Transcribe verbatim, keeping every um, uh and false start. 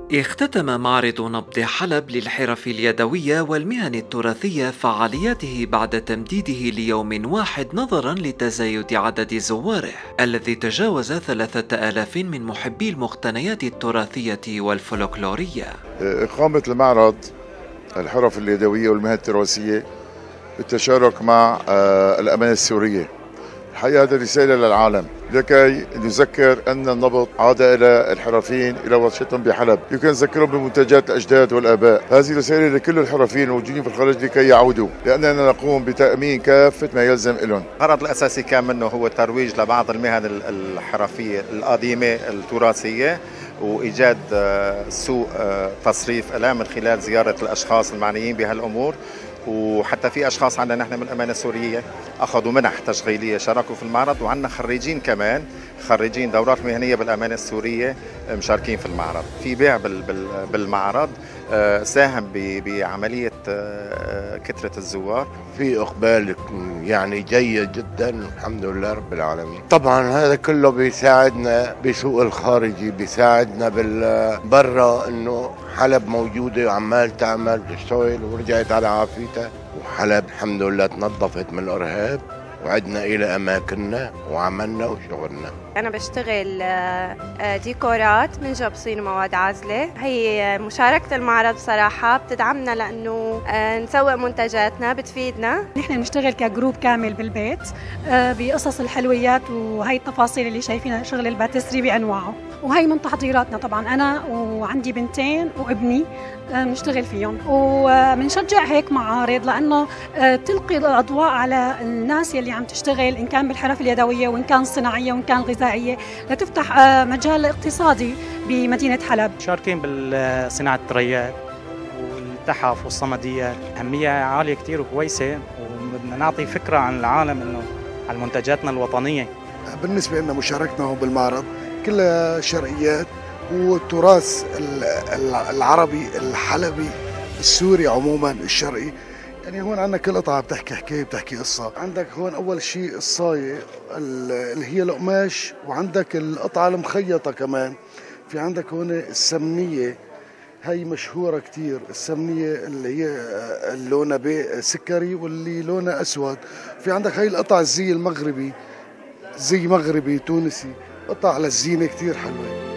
اختتم معرض نبض حلب للحرف اليدوية والمهن التراثية فعالياته بعد تمديده ليوم واحد نظرا لتزايد عدد زواره الذي تجاوز ثلاثة آلاف من محبي المقتنيات التراثية والفولكلورية. إقامة المعرض الحرف اليدوية والمهن التراثية بالتشارك مع الأمانة السورية، الحقيقة هذه رسالة للعالم لكي نذكر أن النبض عاد إلى الحرفيين إلى ورشتهم بحلب، يمكن نذكرهم بمنتجات الأجداد والآباء. هذه رسالة لكل الحرفيين الموجودين في الخارج لكي يعودوا، لأننا نقوم بتأمين كافة ما يلزم لهم. الغرض الأساسي كان منه هو الترويج لبعض المهن الحرفية القديمة التراثية وإيجاد سوق تصريف لها من خلال زيارة الأشخاص المعنيين بهالأمور، وحتى في اشخاص عندنا نحن من الامانه السوريه اخذوا منح تشغيليه شاركوا في المعرض، وعندنا خريجين كمان خريجين دورات مهنيه بالامانه السوريه مشاركين في المعرض. في بيع بالمعرض ساهم بعمليه كثره الزوار. في اقبال يعني جيد جدا الحمد لله رب العالمين. طبعا هذا كله بيساعدنا بسوق الخارجي، بيساعدنا بالبرة انه حلب موجوده وعمال تعمل تشتغل ورجعت على عافيتها، وحلب الحمد لله تنظفت من الارهاب وعدنا الى اماكننا وعملنا وشغلنا. انا بشتغل ديكورات من جبصين ومواد عازله. هي مشاركه المعرض بصراحه بتدعمنا لانه نسوق منتجاتنا، بتفيدنا. نحن بنشتغل كجروب كامل بالبيت بقصص الحلويات وهي التفاصيل اللي شايفينها، شغل الباتسري بانواعه، وهي من تحضيراتنا. طبعا انا وعندي بنتين وابني بنشتغل فيهم، وبنشجع هيك معارض لانه تلقي الاضواء على الناس يلي عم تشتغل ان كان بالحرف اليدويه وان كان صناعيه وان كان غذائيه، لتفتح مجال اقتصادي بمدينه حلب. شاركين بالصناعه الطريات والتحف والصمديات، اهميه عاليه كثير وكويسه، وبدنا نعطي فكره عن العالم انه على منتجاتنا الوطنيه. بالنسبه لنا مشاركتنا بالمعرض كلها شرقيات والتراث العربي الحلبي السوري عموما الشرقي. يعني هون عندنا كل قطعة بتحكي حكاية بتحكي قصة. عندك هون أول شيء الصاية اللي هي القماش، وعندك القطعة المخيطة كمان. في عندك هون السمنية، هي مشهورة كتير. السمنية اللي هي لونها سكري واللي لونها أسود. في عندك هي القطعة الزي المغربي، زي مغربي تونسي، قطع على الزينة كتير حلوة.